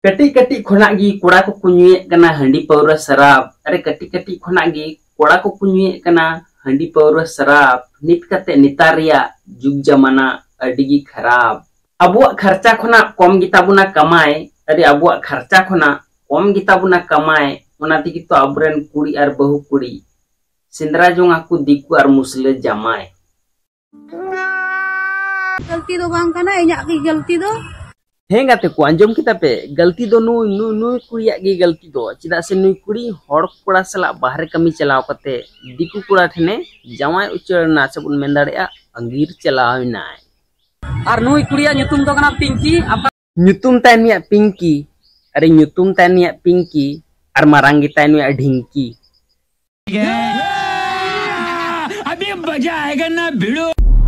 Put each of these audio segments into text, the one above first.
कटी कटी खोना गी कोड़ा को कुnyuye कना हंडी पाउरा शराब अरे कटी कटी खोना गी कोड़ा को कुnyuye कना हंडी पाउरा शराब नित कते नितारिया जुग जमाना अडिगी खराब अबुआ खर्चा खोना कम गिताबुना कमाए अरे अबुआ खर्चा खोना कम गिताबुना कमाए ओना तिगी तो अबरेन कुड़ी आर बहु कुड़ी सिंदरा जोंगा को दिकु आर मुसले जमाए गलती दो बांग कना इन्या की गलती दो हेंगा ते को अंजम किता पे गलती दो नुई कुड़िया की गलती दो चिदा से नुई कुड़ी हड़ कोड़ा सला बाहर कमी चलाव कते दिकु कोड़ा ठने जमाय उचर ना सबुन मेन दाड़ेया अंगीर चलाव नाय और नुई कुड़िया nyutum दो कना पिंकी apa nyutum तानिया पिंकी अरे nyutum तानिया पिंकी और मारांगी तानिया ढिंकी अभी मजा आएगा ना भिड़ो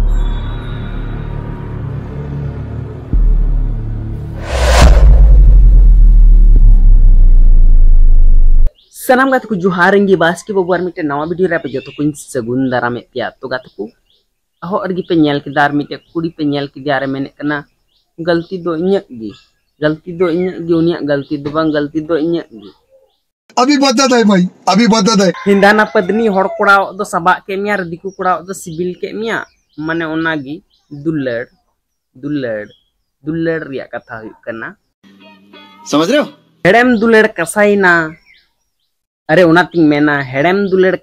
सनाम गात को जुहारेंगे बास की बबुआर मिटे नवा वीडियो रे पे जो तो कुछ सगुन दारा में पिया तो गात को अहो अर्गी पे नेल के दार मिटे कुड़ी पे नेल के दार में कना गलती दो इन्यक गी उनिया गलती दो बांग गलती दो इन्यक गी अभी बता दे भाई अभी बता दे हिंदाना पदनी हड़ कोड़ा दो सबा के मिया र दिकु कोड़ा दो सिबिल के मिया माने ओना गी दुल्लड़ दुल्लड़ दुल्लड़ रिया कथा हुई कना समझ रहे हो हेड़ेम दुल्लड़ कसाईना अरे उनातिंग मेना हेड़ेम दुलेड़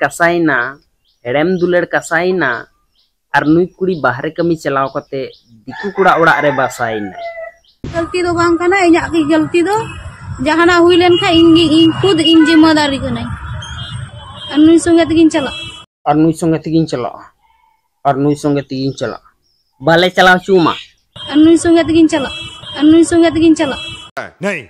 कसाईना और नुई कुड़ी बाहर कमी चलाव कते दिकु कुड़ा ओड़ा रे बासाईना गलती दो बांग कना इन्या की गलती दो जहाना हुई लेन खा इन खुद इन जिम्मेदारी कनाई नुई संगे तगिन चला बाले चलाव चूमा नुई संगे तगिन चला नहीं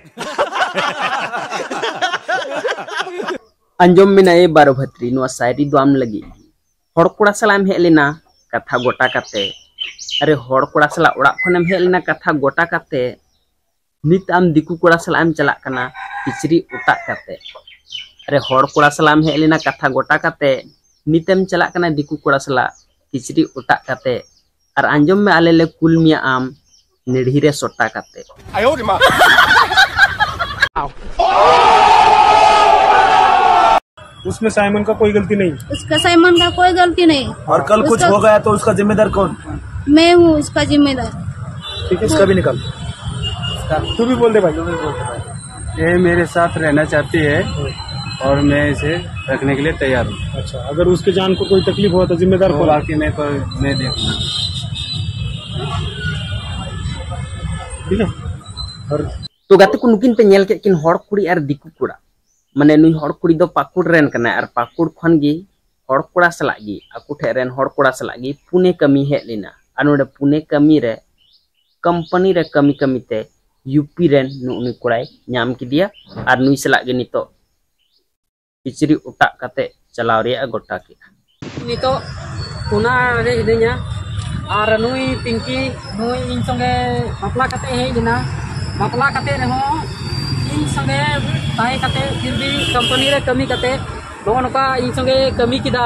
अंजम में नए बारो भत्री नुआ सायरी दुआम लगी हड़ कोड़ा सलाम हेलेना कथा गोटा काते अरे हड़ कोड़ा सला ओड़ा खनेम हेलेना कथा गोटा काते नित आम दिकु कोड़ा सलाम चला कना किचरी उटा काते अरे हड़ कोड़ा सलाम हेलेना कथा गोटा काते नितेम चला कना दिकु कोड़ा सला किचरी उटा काते और अंजम में आले ले कुल मिया आम निढ़ीरे सोटा काते आयो रे मां उसमें साइमन का कोई गलती नहीं। उसका साइमन का कोई गलती नहीं। और कल कुछ हो गया तो उसका जिम्मेदार कौन? मैं हूँ उसका जिम्मेदार। ठीक है, इसका भी निकाल। तू भी बोल दे भाई। ये मेरे साथ रहना चाहती है और मैं इसे रखने के लिए तैयार हूँ। अच्छा, अगर उसके जान को कोई तकलीफ हुआ तो जिम्मेदार कौन? बाकी मैं देखूंगा। ठीक है। और तो गाते को नुकिन पे नेल के किन हड़ कुड़ी और दिकु कुड़ा माने नुई हड़ कुड़ी दो पाकुड़ रेन कना और पाकुड़ खन गी हड़ कोड़ा सला गी आकु ठे रेन हड़ कोड़ा सला गी पुणे कमी हे लेना और नोडे पुणे कमी रे कंपनी रे कमी कमी ते यूपी रेन नुई कोड़ाई नाम किदिया और नुई सला गे नितो किचरी उटा कते चलाव रे गोटा के नितो पुना रे हिदे냐 और नुई पिंकी नुई इन संगे बापला कते हे दिना बापला कते रे हो इन संगे ताई कते फिर भी कंपनी रे कमी कते नोका इन संगे कमी किदा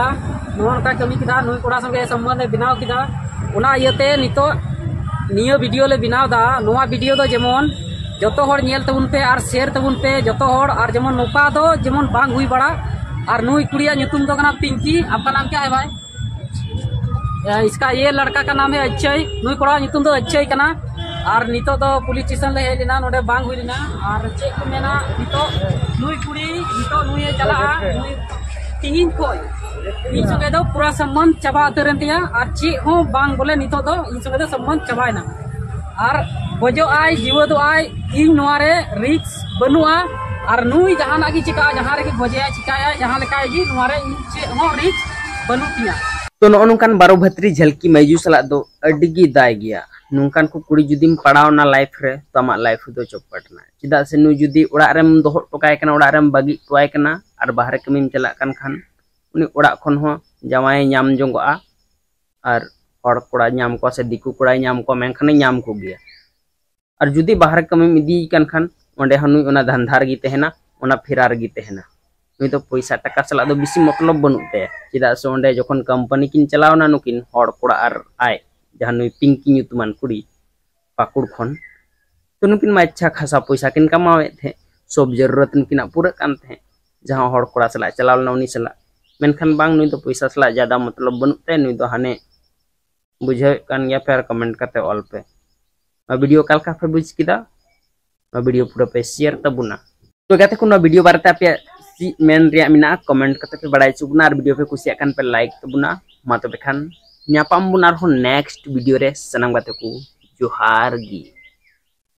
नुई कोड़ा संगे संबंध बनाव किदा ओना इयते नितो निया वीडियो ले बनाव दा नोवा वीडियो दो जेमन जतो हर नेल तबुन पे और शेयर तबुन पे जतो हर और जेमन नोका दो जेमन बांग हुई बड़ा और नुई कुड़िया nyutum दो कना पिंकी। आपका नाम क्या है भाई? इसका ये लड़का का नाम है अक्षय। नुई कोड़ा nyutum दो अक्षय कना और नितो तो पुलिस स्टेशन ले हेलिना नोडे बांग हुईना और चे को मेना नितो नुई कुड़ी नितो नुई चला नुई तिंगिन कोई इन संगे दो पूरा संबंध चाबा उतरन तिया और चे हो बांग बोले नितो दो इन संगे दो संबंध चाबायना और बजो आय जीव दो आय इन नोरे रिक्स बनुआ और नुई जहाना की चिका जहां रे की बजे चिकाया जहां लेका जी नोरे चे हो रिक्स बनु तिया। तो नोनकान बारो भत्री झलकी मैजू सला दो अडिगी दाय गया नोंकान को कुड़ी जुदीम पड़ावना लाइफ रे तो आमा लाइफ दो चौपटना चिदा से नु जुदी ओड़ा रेम दोहो टोकाय कना ओड़ा रेम बागी टोय कना और बाहर कमीम चला कान खान उनी ओड़ा खन हो जावाय नाम जंगोआ और हड़ कोड़ा नाम को से दिकु कोड़ा नाम को मेनखाने नाम को गया और जुदी बाहर कमीम इदी कान खान ओंडे हनुई ओना धंधार गी तेहना ओना फिरार गी तेहना नुई तो पैसा टका सला दो बिसी मतलब बनुते चिदा से ओंडे जखन कंपनी किन चलावना नुकिन हड़ कोड़ा और आय जहां नुई पिंकी nyutuman कुड़ी पाकुड़ खन तो नुकिन मा अच्छा खासा पैसा किन कमावे थे सब जरूरत नुकिना पूरा कान थे जहां हर कोड़ा सला चलाव ना उनी सला मेनखान बांग नुई तो पैसा सला ज्यादा मतलब बनते नुई तो हाने बुझे कान गया फिर कमेंट करते ऑल पे वीडियो काल का पे बुझ किदा वीडियो पूरा पे शेयर तबुना तो गाते को वीडियो बारते पे मेन रिया मिना कमेंट करते पे बड़ाई चुबना और वीडियो पे कुसिया कान पे लाइक तबुना मा तो बेखान न्यापाम बुना नेक्स्ट वीडियो रे सनम गाते को जोहार गी।